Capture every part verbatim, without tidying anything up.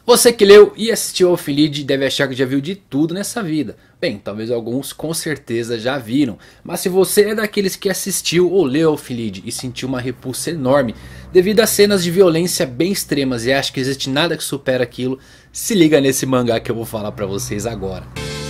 Você que leu e assistiu ao Elfen deve achar que já viu de tudo nessa vida. Bem, talvez alguns com certeza já viram. Mas se você é daqueles que assistiu ou leu Elfen e sentiu uma repulsa enorme devido a cenas de violência bem extremas e acha que existe nada que supera aquilo, se liga nesse mangá que eu vou falar pra vocês agora.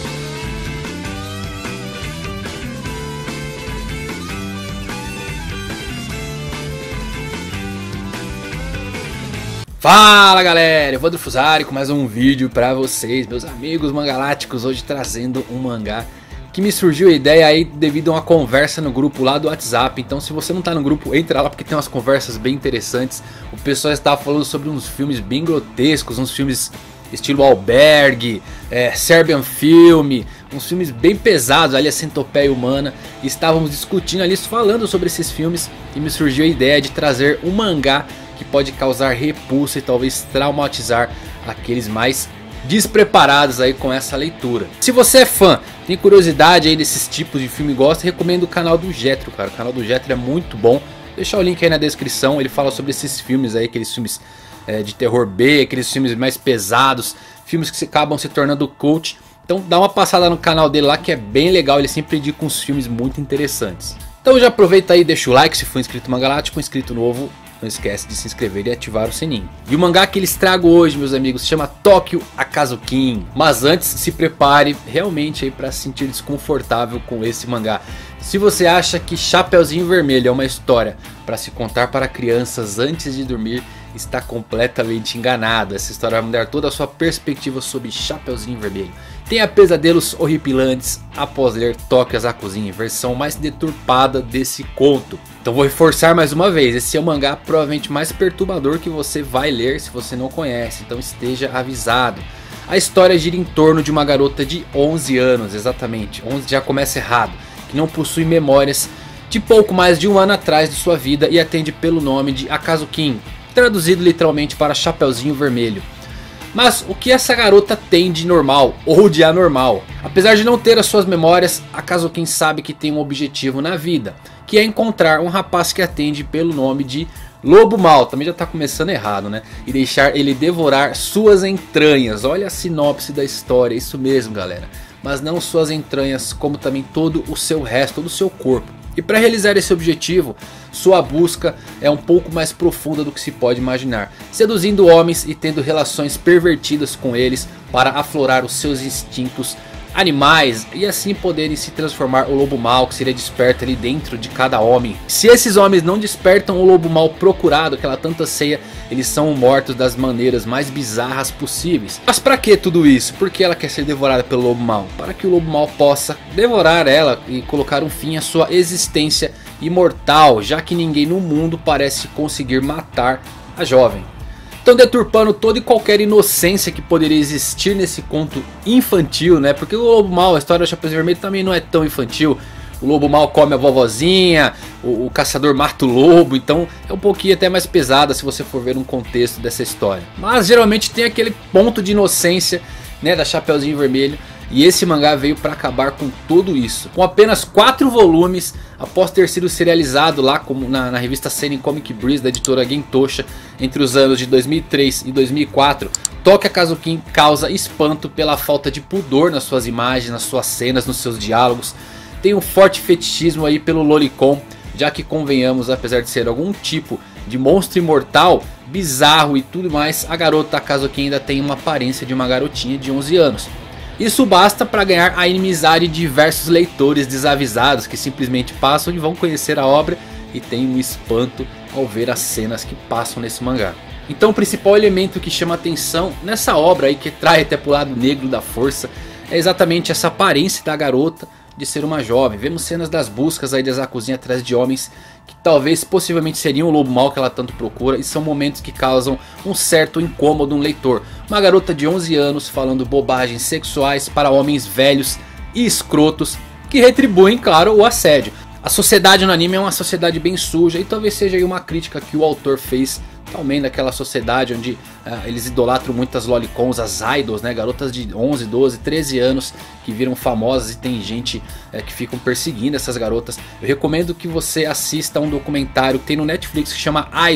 Fala galera, eu vou do Fusari com mais um vídeo pra vocês, meus amigos mangaláticos, hoje trazendo um mangá que me surgiu a ideia aí devido a uma conversa no grupo lá do WhatsApp. Então se você não tá no grupo, entra lá porque tem umas conversas bem interessantes. O pessoal estava falando sobre uns filmes bem grotescos, uns filmes estilo Albergue, é, Serbian Film, uns filmes bem pesados ali, a Centopeia Humana. E estávamos discutindo ali, falando sobre esses filmes e me surgiu a ideia de trazer um mangá que pode causar repulsa e talvez traumatizar aqueles mais despreparados aí com essa leitura. Se você é fã, tem curiosidade aí desses tipos de filme e gosta, recomendo o canal do Getro, cara. O canal do Getro é muito bom. Vou deixar o link aí na descrição, ele fala sobre esses filmes aí, aqueles filmes é, de terror B, aqueles filmes mais pesados, filmes que se acabam se tornando cult. Então dá uma passada no canal dele lá que é bem legal, ele sempre indica uns filmes muito interessantes. Então já aproveita aí, deixa o like se for inscrito no Mangalático, inscrito novo. Não esquece de se inscrever e ativar o sininho. E o mangá que eles trago hoje, meus amigos, se chama Tokyo Akazukin. Mas antes, se prepare realmente aí para se sentir desconfortável com esse mangá. Se você acha que Chapeuzinho Vermelho é uma história para se contar para crianças antes de dormir, está completamente enganado. Essa história vai mudar toda a sua perspectiva sobre Chapeuzinho Vermelho. Tenha pesadelos horripilantes após ler Tokyo Akazukin, versão mais deturpada desse conto. Então vou reforçar mais uma vez, esse é o mangá provavelmente mais perturbador que você vai ler se você não conhece, então esteja avisado. A história gira em torno de uma garota de onze anos, exatamente, onze já começa errado, que não possui memórias de pouco mais de um ano atrás de sua vida e atende pelo nome de Akazukin, traduzido literalmente para Chapeuzinho Vermelho. Mas o que essa garota tem de normal ou de anormal? Apesar de não ter as suas memórias, Akazukin sabe que tem um objetivo na vida, que é encontrar um rapaz que atende pelo nome de Lobo Mal, também já está começando errado, né? E deixar ele devorar suas entranhas. Olha a sinopse da história, isso mesmo galera. Mas não suas entranhas, como também todo o seu resto, todo o seu corpo. E para realizar esse objetivo, sua busca é um pouco mais profunda do que se pode imaginar, seduzindo homens e tendo relações pervertidas com eles para aflorar os seus instintos animais e assim poderem se transformar o lobo mau que seria desperto ali dentro de cada homem. Se esses homens não despertam o lobo mau procurado que ela tanto anseia, eles são mortos das maneiras mais bizarras possíveis. Mas para que tudo isso? Por que ela quer ser devorada pelo lobo mau? Para que o lobo mau possa devorar ela e colocar um fim à sua existência imortal, já que ninguém no mundo parece conseguir matar a jovem. Estão deturpando toda e qualquer inocência que poderia existir nesse conto infantil, né? Porque o Lobo Mau, a história do Chapeuzinho Vermelho também não é tão infantil. O Lobo Mau come a vovozinha, o, o caçador mata o lobo, então é um pouquinho até mais pesada se você for ver um contexto dessa história. Mas geralmente tem aquele ponto de inocência, né, da Chapeuzinho Vermelho. E esse mangá veio para acabar com tudo isso. Com apenas quatro volumes, após ter sido serializado lá como na, na revista Seinen Comic Breeze da editora Gentosha entre os anos de dois mil e três e dois mil e quatro, Tokyo Akazukin causa espanto pela falta de pudor nas suas imagens, nas suas cenas, nos seus diálogos. Tem um forte fetichismo aí pelo lolicon, já que convenhamos, apesar de ser algum tipo de monstro imortal, bizarro e tudo mais, a garota Akazukin ainda tem uma aparência de uma garotinha de onze anos. Isso basta para ganhar a inimizade de diversos leitores desavisados que simplesmente passam e vão conhecer a obra e tem um espanto ao ver as cenas que passam nesse mangá. Então o principal elemento que chama atenção nessa obra aí, que trai até pro lado negro da força, é exatamente essa aparência da garota de ser uma jovem. Vemos cenas das buscas aí das Akazukin atrás de homens que talvez possivelmente seriam o lobo mau que ela tanto procura, e são momentos que causam um certo incômodo no leitor. Uma garota de onze anos falando bobagens sexuais para homens velhos e escrotos que retribuem, claro, o assédio. A sociedade no anime é uma sociedade bem suja e talvez seja aí uma crítica que o autor fez também daquela sociedade onde uh, eles idolatram muitas lolicons, as idols, né, garotas de onze, doze, treze anos que viram famosas e tem gente uh, que ficam perseguindo essas garotas. Eu recomendo que você assista a um documentário que tem no Netflix que chama Idol,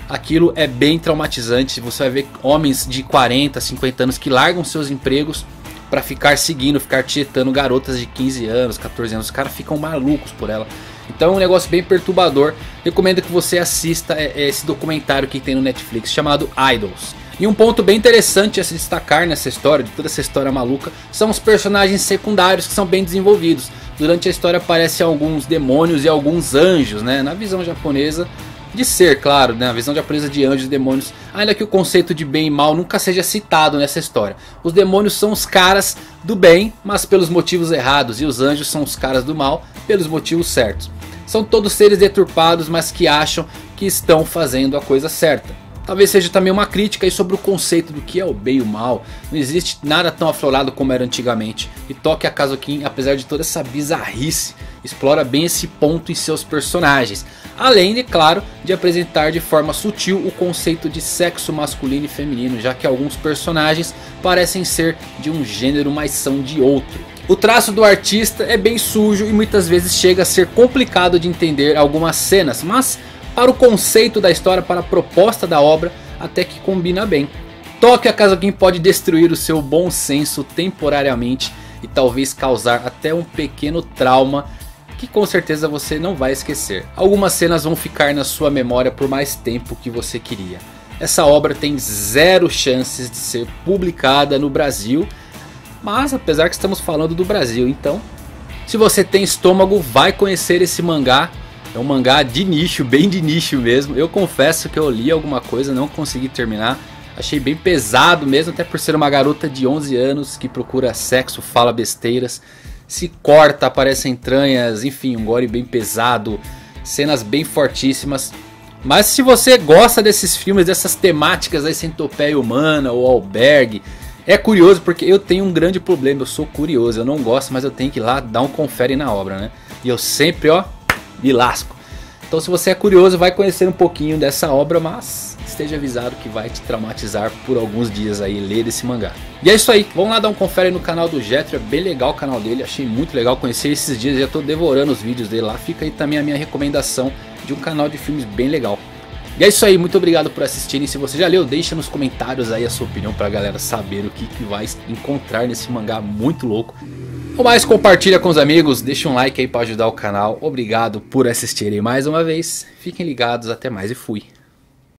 aquilo é bem traumatizante. Você vai ver homens de quarenta, cinquenta anos que largam seus empregos pra ficar seguindo, ficar tietando garotas de quinze anos, quatorze anos. Os caras ficam malucos por ela. Então é um negócio bem perturbador. Recomendo que você assista esse documentário que tem no Netflix chamado Idols. E um ponto bem interessante a se destacar nessa história, de toda essa história maluca, são os personagens secundários que são bem desenvolvidos. Durante a história aparecem alguns demônios e alguns anjos, né? Na visão japonesa de ser, claro, né? Na visão japonesa de anjos e demônios. Ainda que o conceito de bem e mal nunca seja citado nessa história. Os demônios são os caras do bem, mas pelos motivos errados. E os anjos são os caras do mal, pelos motivos certos. São todos seres deturpados, mas que acham que estão fazendo a coisa certa. Talvez seja também uma crítica aí sobre o conceito do que é o bem e o mal. Não existe nada tão aflorado como era antigamente. E Tokyo Kazokin, apesar de toda essa bizarrice, explora bem esse ponto em seus personagens. Além, de claro, de apresentar de forma sutil o conceito de sexo masculino e feminino, já que alguns personagens parecem ser de um gênero, mas são de outro. O traço do artista é bem sujo e muitas vezes chega a ser complicado de entender algumas cenas, mas para o conceito da história, para a proposta da obra, até que combina bem. Tokyo Kazokin pode destruir o seu bom senso temporariamente e talvez causar até um pequeno trauma que com certeza você não vai esquecer. Algumas cenas vão ficar na sua memória por mais tempo que você queria. Essa obra tem zero chances de ser publicada no Brasil, mas apesar que estamos falando do Brasil, então se você tem estômago, vai conhecer esse mangá. É um mangá de nicho, bem de nicho mesmo. Eu confesso que eu li alguma coisa, não consegui terminar. Achei bem pesado mesmo, até por ser uma garota de onze anos que procura sexo, fala besteiras, se corta, aparecem entranhas, enfim, um gore bem pesado, cenas bem fortíssimas. Mas se você gosta desses filmes, dessas temáticas aí, centopeia humana ou albergue, é curioso porque eu tenho um grande problema, eu sou curioso, eu não gosto, mas eu tenho que ir lá dar um confere na obra, né? E eu sempre, ó, me lasco. Então se você é curioso, vai conhecer um pouquinho dessa obra, mas esteja avisado que vai te traumatizar por alguns dias aí ler esse mangá. E é isso aí, vamos lá dar um confere no canal do Jetro, é bem legal o canal dele, achei muito legal conhecer esses dias, já estou devorando os vídeos dele lá. Fica aí também a minha recomendação de um canal de filmes bem legal. E é isso aí, muito obrigado por assistirem. Se você já leu, deixa nos comentários aí a sua opinião pra galera saber o que, que vai encontrar nesse mangá muito louco. Ou mais, compartilha com os amigos, deixa um like aí pra ajudar o canal. Obrigado por assistirem mais uma vez. Fiquem ligados, até mais e fui.